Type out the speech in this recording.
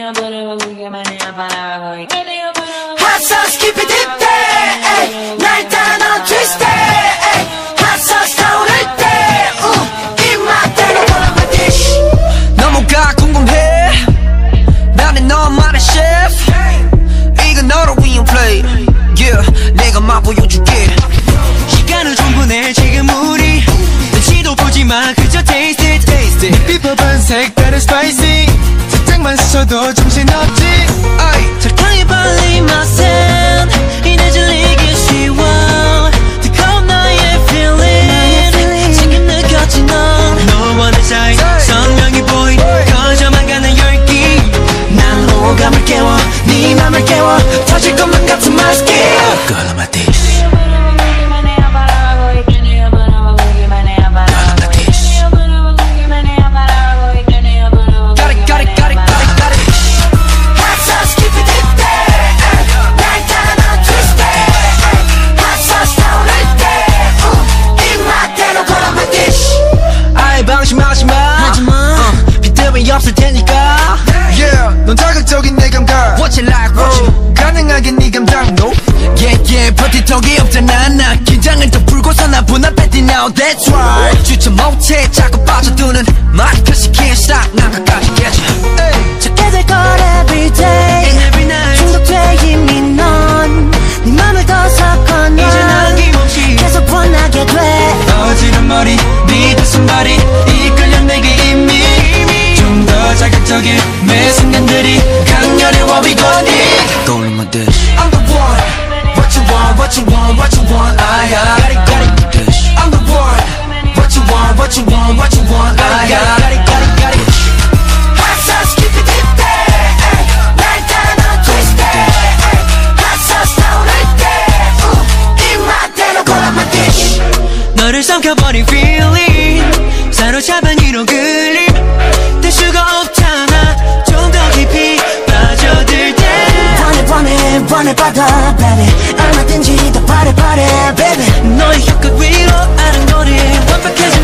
Hot sauce keep it deep day 날 따라 twist day Hot sauce 타오를 때 입맛대로 걸어 my dish 너무가 궁금해 나는 너만의 chef 이건 너를 위한 play yeah 내가 맛보여줄게 시간을 충분해 지금 우리 눈치도 보지마 그저 taste it taste it 비법은 색다른 spicy 살짝만 스쳐도 정신없지 설탕이 발린 맛은 이내 질리기 쉬워 뜨거운 너의 feeling 지금 느꼈지 넌 너와 내 사이 선명히 보인 커져만 가는 열기 난 호감을 깨워 네 맘을 깨워 터질 것만 같은 my skin Girl on my dish 없을 테니까 Yeah 넌 자극적인 내 감각 What you like what you 가능하게 네 감당 No Yeah yeah 버티턱이 없잖아 나 긴장을 더 풀고서 나 분앞에 뛰 now That's right 주체 못해 자꾸 빠져드는 맛 Cause you can't stop 난 끝까지 깨져 찾게 될 걸 everyday And every night 중독돼 이미 넌 네 맘을 더 섞어 넌 이제 난 김없이 계속 원하게 돼 어지른 머리 네 가슴발이 이끌려 내게 이미 더 자극적인 매 순간들이 강렬해 what we gon' need 떠올린 my dish I'm the one What you want what you want what you want I got it got it dish I'm the one What you want what you want what you want I got it got it got it Hot sauce keep it deep day 날 따라 twist day Hot sauce 타오를 때 입맛대로 골라 my dish 너를 삼켜버린 feeling 사로잡은 이런 그림 뗄 수가 없잖아 좀 더 깊이 빠져들 때 원해 받아 baby 얼마든지 더 바래 baby 너의 혀끝 위로 아는 거리 완벽해져